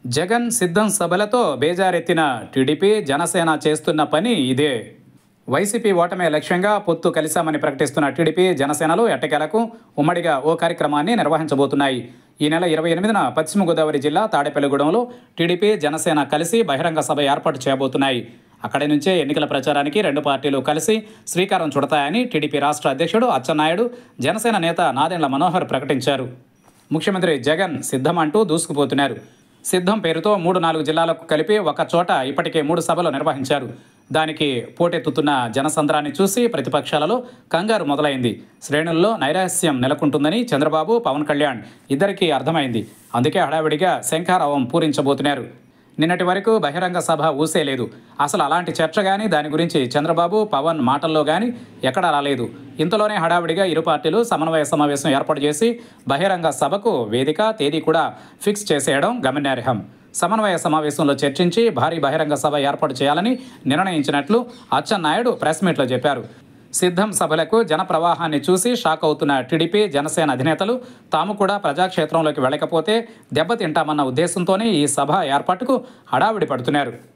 జగన్ సిద్ధం సభలతో బేజారెత్తిన టీడీపీ జనసేన చేస్తున్న పని ఇదే. వైసీపీ ఓటమే లక్ష్యంగా పొత్తు కలిశామని ప్రకటిస్తున్న టీడీపీ జనసేనలు ఎట్టకేలకు ఉమ్మడిగా ఓ కార్యక్రమాన్ని నిర్వహించబోతున్నాయి. ఈ నెల 28న పశ్చిమ గోదావరి జిల్లా తాడేపల్లిగూడెంలో టీడీపీ జనసేన కలిసి బహిరంగ సభ ఏర్పాటు చేయబోతున్నాయి. అక్కడి నుంచే ఎన్నికల ప్రచారానికి రెండు పార్టీలు కలిసి శ్రీకారం చుడతాయని టీడీపీ రాష్ట్ర అధ్యక్షుడు అచ్చెన్నాయుడు, జనసేన నేత నాదెండ్ల మనోహర్ ప్రకటించారు. ముఖ్యమంత్రి జగన్ సిద్ధమంటూ దూసుకుపోతున్నారు. సిద్ధం పేరుతో 3-4 జిల్లాలకు కలిపి ఒక చోట ఇప్పటికే 3 సభలు నిర్వహించారు. దానికి పోటెత్తుతున్న జనసంద్రాన్ని చూసి ప్రతిపక్షాలలో కంగారు మొదలైంది. శ్రేణుల్లో నైరాస్యం నెలకొంటుందని చంద్రబాబు, పవన్ కళ్యాణ్ ఇద్దరికీ అర్థమైంది. అందుకే హడావిడిగా శంఖారావం పూరించబోతున్నారు. నిన్నటి వరకు బహిరంగ సభ ఊసేలేదు. అసలు అలాంటి చర్చ కానీ దాని గురించి చంద్రబాబు, పవన్ మాటల్లో కానీ ఎక్కడా రాలేదు. ఇంతలోనే హడావిడిగా ఇరు పార్టీలు సమన్వయ సమావేశం ఏర్పాటు చేసి బహిరంగ సభకు వేదిక, తేదీ కూడా ఫిక్స్ చేసేయడం గమనార్హం. సమన్వయ సమావేశంలో చర్చించి భారీ బహిరంగ సభ ఏర్పాటు చేయాలని నిర్ణయించినట్లు అచ్చెన్నాయుడు ప్రెస్ మీట్లో చెప్పారు. సిద్ధం సభలకు జన ప్రవాహాన్ని చూసి షాక్ అవుతున్న టీడీపీ, జనసేన అధినేతలు తాము కూడా ప్రజాక్షేత్రంలోకి వెళ్ళకపోతే దెబ్బతింటామన్న ఉద్దేశంతోనే ఈ సభ ఏర్పాటుకు హడావిడి పడుతున్నారు.